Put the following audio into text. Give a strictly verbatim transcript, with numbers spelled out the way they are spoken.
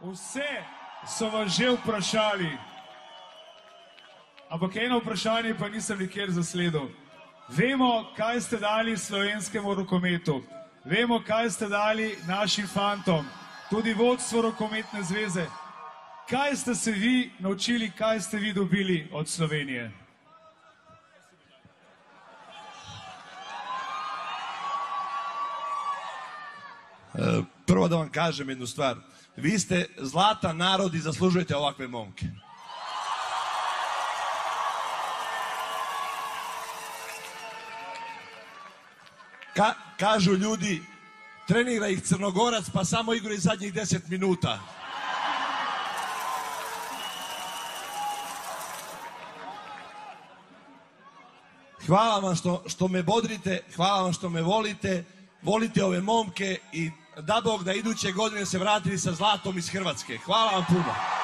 Vse so vas že vprašali, ampak eno vprašanje pa nisem nikjer zasledil. Vemo, kaj ste dali slovenskemu rokometu, vemo, kaj ste dali našim fantom, tudi vodstvo rokometne zveze. Kaj ste se vi naučili, kaj ste vi dobili od Slovenije? Prvo da vam kažem jednu stvar. Vi ste zlatan narod i zaslužujete ovakve momke. Ka, kažu ljudi, trenira ih Crnogorac pa samo igra zadnjih deset minuta. Hvala vam što, što me bodrite, hvala vam što me volite, volite ove momke i da Bog da iduće godine se vratili sa zlatom iz Hrvatske. Hvala vam puno.